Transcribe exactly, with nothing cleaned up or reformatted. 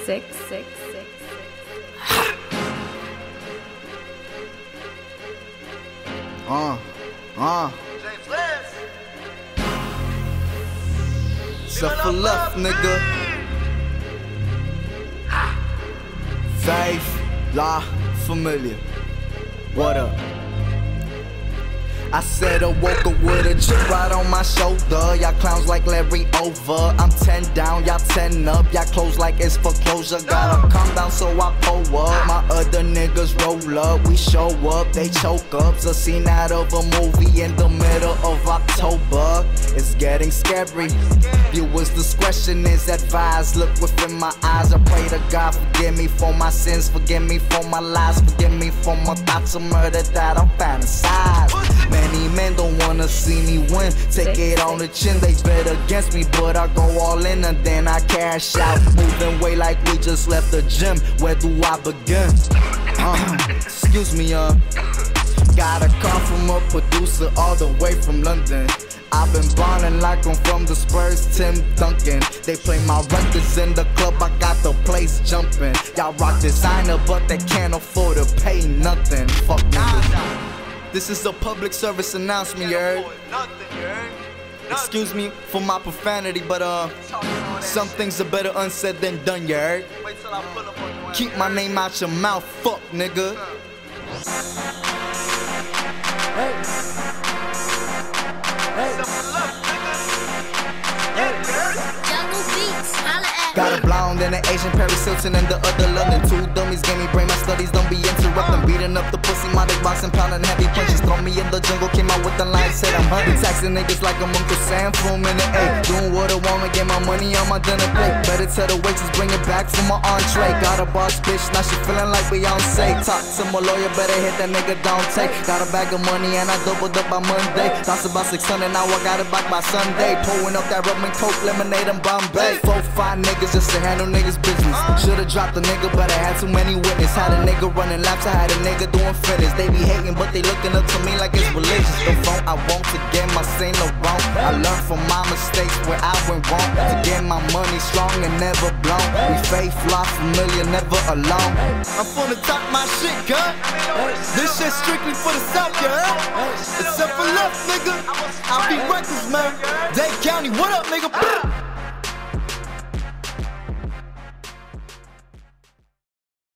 six, six, six. Uh, uh. Except for left, nigga. Faith, La Familia. What up? I said I woke up with a chip right on my shoulder. Y'all clowns like Larry over. I'm ten down, y'all ten up. Y'all close like it's foreclosure. Gotta calm down so I pull up. My other niggas roll up. We show up, they choke up. A scene out of a movie in the middle of October. It's getting scary. Viewers' discretion is advised. Look within my eyes. I pray to God, forgive me for my sins. Forgive me for my lies. Forgive me for my thoughts of murder that I'm fantasized. Many men don't wanna see me win. Take it on the chin, they bet against me, but I go all in and then I cash out. Moving weight like we just left the gym. Where do I begin? Uh, excuse me, uh. Got a call from a producer all the way from London. I've been ballin' like I'm from the Spurs, Tim Duncan. They play my records in the club, I got the place jumping. Y'all rock designer, but they can't afford to pay nothing. Fuck niggas. This is a public service announcement, you heard? Excuse me for my profanity, but uh, some things are better unsaid than done, you heard? Keep my name out your mouth, fuck nigga. Hey. Got a blonde and an Asian, Paris Hilton and the other London. Two dummies gave me brain, my studies don't be interrupting. Beating up the pussy, my dick boxing, pounding heavy punches. Throw me in the jungle, came out with the line, said I'm hunting. Taxing niggas like I'm Uncle Sam, fool in the A. Doing what I wanna, get my money on my dinner plate. Better tell the waitress, bring it back for my entree. Got a boss bitch, now she feeling like Beyonce. Talk to my lawyer, better hit that nigga, don't take. Got a bag of money and I doubled up by Monday. Lost about six hundred, now I got it back by Sunday. Pouring up that rum and coke, lemonade and Bombay. Four, five niggas just to handle niggas' business. Should've dropped the nigga, but I had too many witnesses. Had a nigga running laps, I had a nigga doing fitness. They be hating, but they looking up to me like it's religious. The phone I want to get my Saint Laurent. I learned from my mistakes where I went wrong. To get my money strong and never blown. We faith, La Familia, never alone. I'm finna talk my shit, girl. This shit strictly for the South, girl. Except for left, nigga. I be reckless, man. Dade County, what up, nigga?